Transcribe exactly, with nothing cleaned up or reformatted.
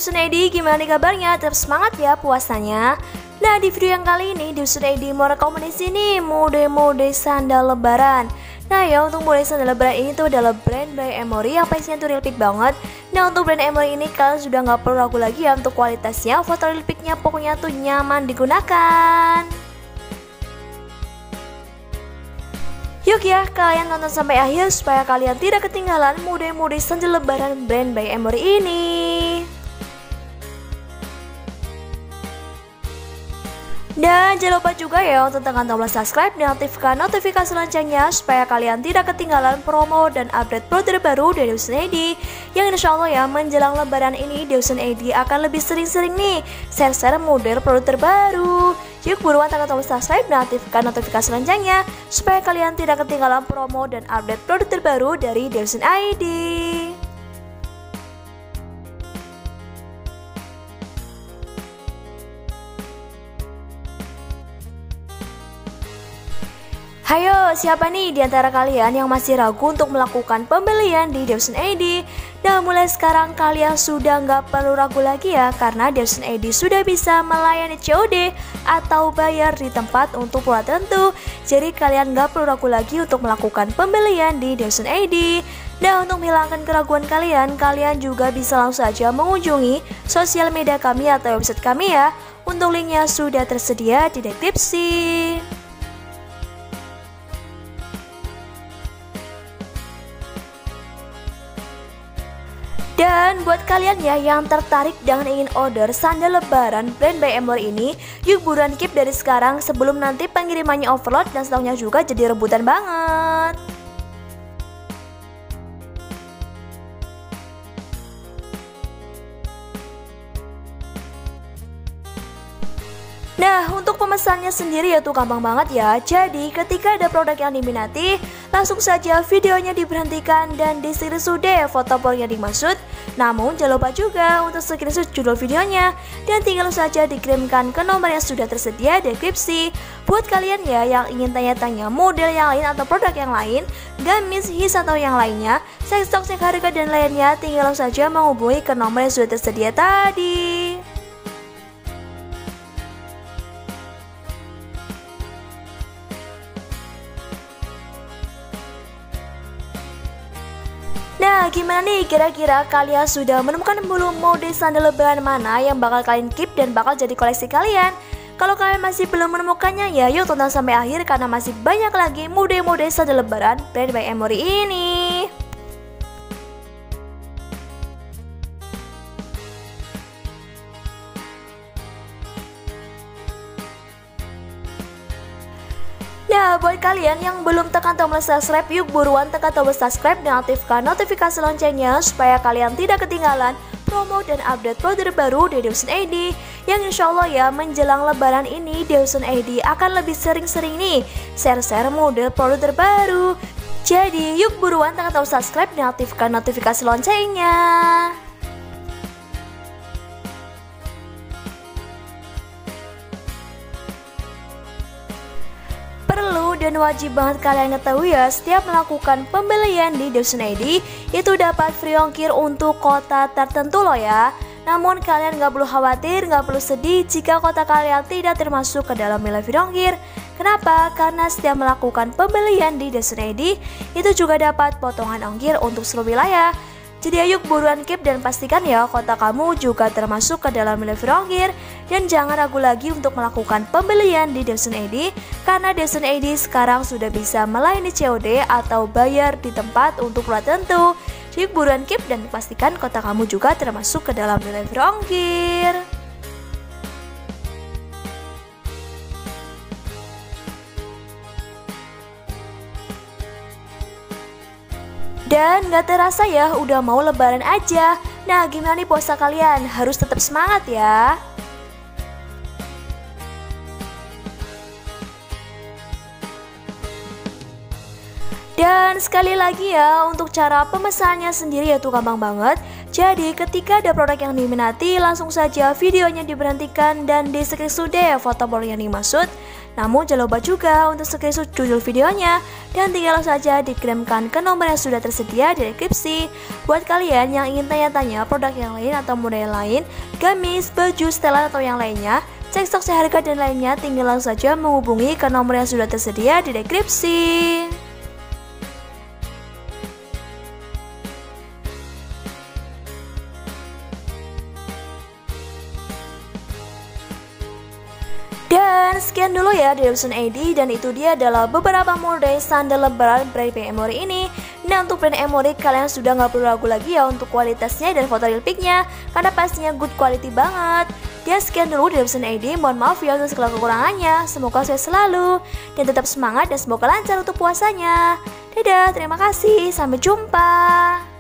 Dusun I D, gimana nih kabarnya? Tetap semangat ya puasanya. Nah, di video yang kali ini Dusun I D mau rekomendasi nih mode-mode sandal lebaran. Nah ya, untuk mode sandal lebaran ini tuh adalah brand by Emory yang pastinya tuh real pick banget. Nah, untuk brand Emory ini kalian sudah nggak perlu ragu lagi ya untuk kualitasnya, foto real picknya pokoknya tuh nyaman digunakan. Yuk ya, kalian tonton sampai akhir supaya kalian tidak ketinggalan mode-mode sandal lebaran brand by Emory ini. Dan jangan lupa juga ya untuk tekan tombol subscribe dan aktifkan notifikasi loncengnya supaya kalian tidak ketinggalan promo dan update produk terbaru dari Dusun I D. Yang insya Allah ya menjelang lebaran ini Dusun I D akan lebih sering-sering nih share-share model produk terbaru. Yuk buruan tekan tombol subscribe dan aktifkan notifikasi loncengnya supaya kalian tidak ketinggalan promo dan update produk terbaru dari Dusun I D. Hayo, siapa nih di antara kalian yang masih ragu untuk melakukan pembelian di Dusun I D? Nah, mulai sekarang kalian sudah nggak perlu ragu lagi ya, karena Dusun I D sudah bisa melayani C O D atau bayar di tempat untuk pulau tertentu. Jadi kalian nggak perlu ragu lagi untuk melakukan pembelian di Dusun I D. Nah, untuk menghilangkan keraguan kalian, kalian juga bisa langsung saja mengunjungi sosial media kami atau website kami ya. Untuk linknya sudah tersedia di deskripsi. Dan buat kalian ya yang tertarik dan ingin order sandal lebaran brand by Emory ini, yuk buruan keep dari sekarang sebelum nanti pengirimannya overload dan stoknya juga jadi rebutan banget. Nah, untuk pemesannya sendiri ya tuh gampang banget ya. Jadi ketika ada produk yang diminati, langsung saja videonya diberhentikan dan di screenshot deh foto produk yang dimaksud. Namun jangan lupa juga untuk screenshot judul videonya dan tinggal saja dikirimkan ke nomor yang sudah tersedia di deskripsi. Buat kalian ya yang ingin tanya-tanya model yang lain atau produk yang lain, gamis, his atau yang lainnya, size stock, harga dan lainnya, tinggal saja menghubungi ke nomor yang sudah tersedia tadi. Nah, gimana nih kira-kira kalian sudah menemukan belum mode sandal lebaran mana yang bakal kalian keep dan bakal jadi koleksi kalian? Kalau kalian masih belum menemukannya ya yuk tonton sampai akhir karena masih banyak lagi mode-mode sandal lebaran brand by Emory ini. Nah, buat kalian yang belum tekan tombol subscribe, yuk buruan tekan tombol subscribe dan aktifkan notifikasi loncengnya supaya kalian tidak ketinggalan promo dan update produk terbaru dari Dusun I D. Yang insya Allah ya menjelang lebaran ini Dusun I D akan lebih sering-sering nih share-share model produk terbaru. Jadi yuk buruan tekan tombol subscribe dan aktifkan notifikasi loncengnya. Dan wajib banget kalian ketahui ya, setiap melakukan pembelian di Dusun I D itu dapat free ongkir untuk kota tertentu loh ya. Namun kalian gak perlu khawatir, gak perlu sedih jika kota kalian tidak termasuk ke dalam nilai free ongkir. Kenapa? Karena setiap melakukan pembelian di Dusun I D itu juga dapat potongan ongkir untuk seluruh wilayah. Jadi ayo buruan keep dan pastikan ya kota kamu juga termasuk ke dalam nilai free ongkir. Dan jangan ragu lagi untuk melakukan pembelian di Dusun I D karena Dusun I D sekarang sudah bisa melayani C O D atau bayar di tempat untuk pulau tertentu. Jadi buruan keep dan pastikan kota kamu juga termasuk ke dalam nilai free ongkir. Dan gak terasa ya udah mau lebaran aja. Nah gimana nih puasa kalian? Harus tetap semangat ya. Dan sekali lagi ya untuk cara pemesannya sendiri ya tuh gampang banget. Jadi ketika ada produk yang diminati, langsung saja videonya diberhentikan dan di screenshot deh foto produk yang dimaksud. Namun jangan lupa juga untuk screenshot judul videonya dan tinggal saja dikirimkan ke nomor yang sudah tersedia di deskripsi. Buat kalian yang ingin tanya-tanya produk yang lain atau model lain, gamis, baju, setelan atau yang lainnya, cek stok seharga dan lainnya, tinggal langsung saja menghubungi ke nomor yang sudah tersedia di deskripsi. Dan sekian dulu ya dari Dawson A D, dan itu dia adalah beberapa model sandal lebaran brand Emory ini. Nah, untuk brand Emory kalian sudah nggak perlu ragu lagi ya untuk kualitasnya dan foto real pic-nya, karena pastinya good quality banget. Ya sekian dulu dari Dawson A D, mohon maaf ya untuk segala kekurangannya. Semoga sukses selalu dan tetap semangat dan semoga lancar untuk puasanya. Dadah, terima kasih, sampai jumpa.